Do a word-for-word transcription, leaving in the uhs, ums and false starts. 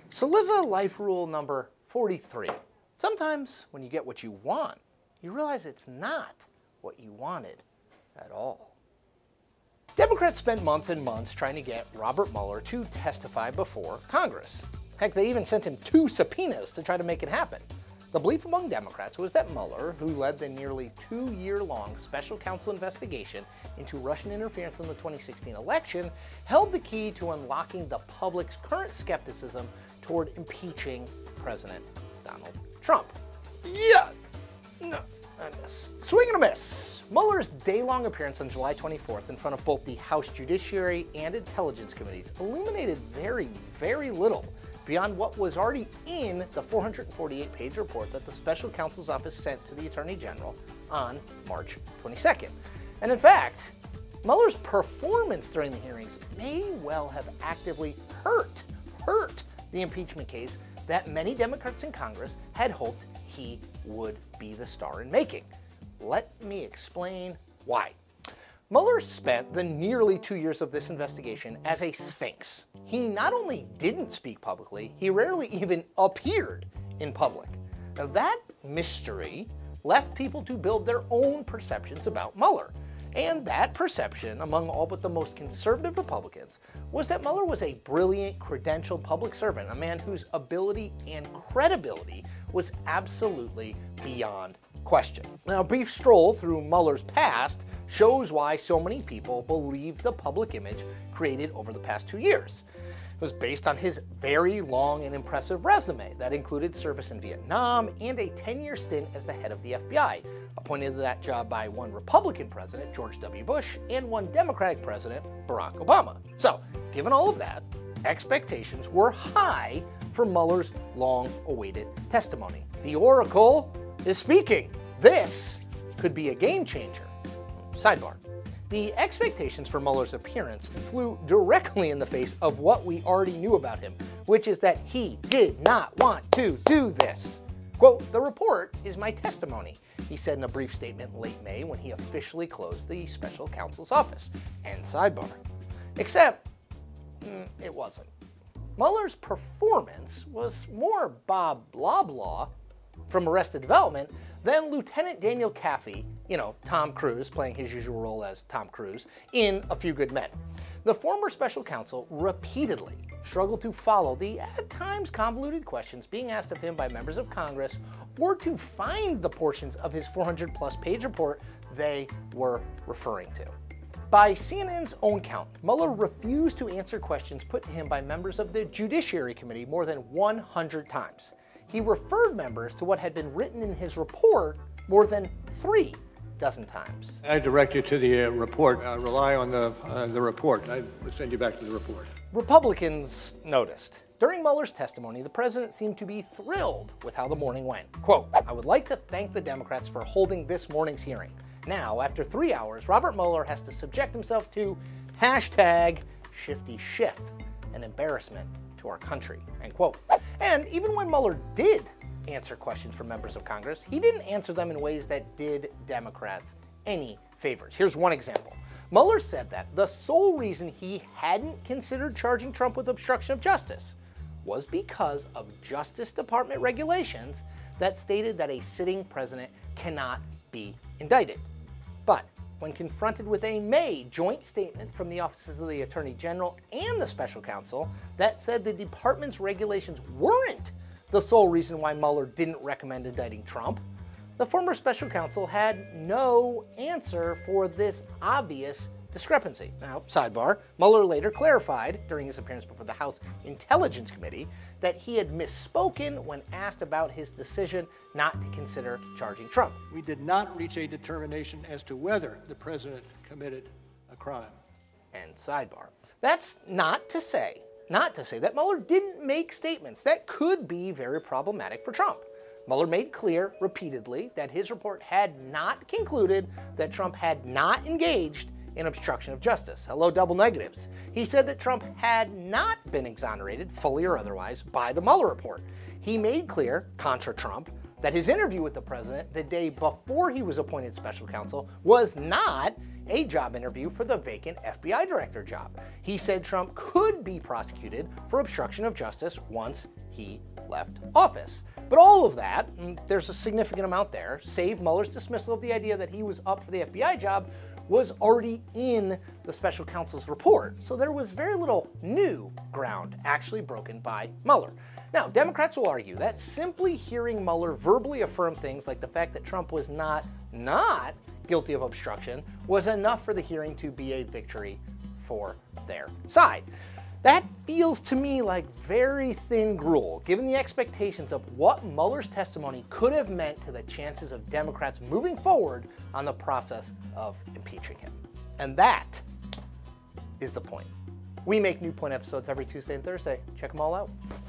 Saliza life rule number forty-three. Sometimes when you get what you want, you realize it's not what you wanted at all. Democrats spent months and months trying to get Robert Mueller to testify before Congress. Heck, they even sent him two subpoenas to try to make it happen. The belief among Democrats was that Mueller, who led the nearly two-year-long special counsel investigation into Russian interference in the twenty sixteen election, held the key to unlocking the public's current skepticism toward impeaching President Donald Trump. Yeah, no, I miss. Swing and a miss. Mueller's day-long appearance on July twenty-fourth in front of both the House Judiciary and Intelligence Committees illuminated very, very little beyond what was already in the four hundred forty-eight page report that the special counsel's office sent to the Attorney General on March twenty-second. And in fact, Mueller's performance during the hearings may well have actively hurt, hurt the impeachment case that many Democrats in Congress had hoped he would be the star in making. Let me explain why. Mueller spent the nearly two years of this investigation as a sphinx. He not only didn't speak publicly, he rarely even appeared in public. Now that mystery left people to build their own perceptions about Mueller. And that perception, among all but the most conservative Republicans, was that Mueller was a brilliant, credentialed public servant, a man whose ability and credibility was absolutely beyond question. Now, a brief stroll through Mueller's past shows why so many people believe the public image created over the past two years. It was based on his very long and impressive resume that included service in Vietnam and a ten-year stint as the head of the F B I, appointed to that job by one Republican president, George W. Bush, and one Democratic president, Barack Obama. So, given all of that, expectations were high for Mueller's long-awaited testimony. The Oracle is speaking. This could be a game changer. Sidebar. The expectations for Mueller's appearance flew directly in the face of what we already knew about him, which is that he did not want to do this. Quote, "The report is my testimony," he said in a brief statement late May when he officially closed the special counsel's office. And sidebar. Except, mm, it wasn't. Mueller's performance was more Bob Blablaw from Arrested Development than Lieutenant Daniel Kaffee, you know, Tom Cruise, playing his usual role as Tom Cruise, in A Few Good Men. The former special counsel repeatedly struggled to follow the, at times, convoluted questions being asked of him by members of Congress, or to find the portions of his four hundred plus page report they were referring to. By C N N's own count, Mueller refused to answer questions put to him by members of the Judiciary Committee more than one hundred times. He referred members to what had been written in his report more than three dozen times. I direct you to the uh, report. Uh, rely on the, uh, the report. I would send you back to the report. Republicans noticed. During Mueller's testimony, the president seemed to be thrilled with how the morning went. Quote, "I would like to thank the Democrats for holding this morning's hearing. Now, after three hours, Robert Mueller has to subject himself to hashtag shifty shift, an embarrassment to our country," end quote. And even when Mueller did answer questions from members of Congress, he didn't answer them in ways that did Democrats any favors. Here's one example. Mueller said that the sole reason he hadn't considered charging Trump with obstruction of justice was because of Justice Department regulations that stated that a sitting president cannot be indicted. But when confronted with a May joint statement from the offices of the Attorney General and the Special Counsel that said the department's regulations weren't the sole reason why Mueller didn't recommend indicting Trump, the former Special Counsel had no answer for this obvious discrepancy. Now, sidebar, Mueller later clarified during his appearance before the House Intelligence Committee that he had misspoken when asked about his decision not to consider charging Trump. We did not reach a determination as to whether the president committed a crime. And sidebar. That's not to say, not to say that Mueller didn't make statements that could be very problematic for Trump. Mueller made clear repeatedly that his report had not concluded that Trump had not engaged in obstruction of justice. Hello, double negatives. He said that Trump had not been exonerated, fully or otherwise, by the Mueller report. He made clear, contra Trump, that his interview with the president the day before he was appointed special counsel was not a job interview for the vacant F B I director job. He said Trump could be prosecuted for obstruction of justice once he left office. But all of that, and there's a significant amount there, save Mueller's dismissal of the idea that he was up for the F B I job, was already in the special counsel's report. So there was very little new ground actually broken by Mueller. Now, Democrats will argue that simply hearing Mueller verbally affirm things like the fact that Trump was not not guilty of obstruction was enough for the hearing to be a victory for their side. That feels to me like very thin gruel, given the expectations of what Mueller's testimony could have meant to the chances of Democrats moving forward on the process of impeaching him. And that is the point. We make New Point episodes every Tuesday and Thursday. Check them all out.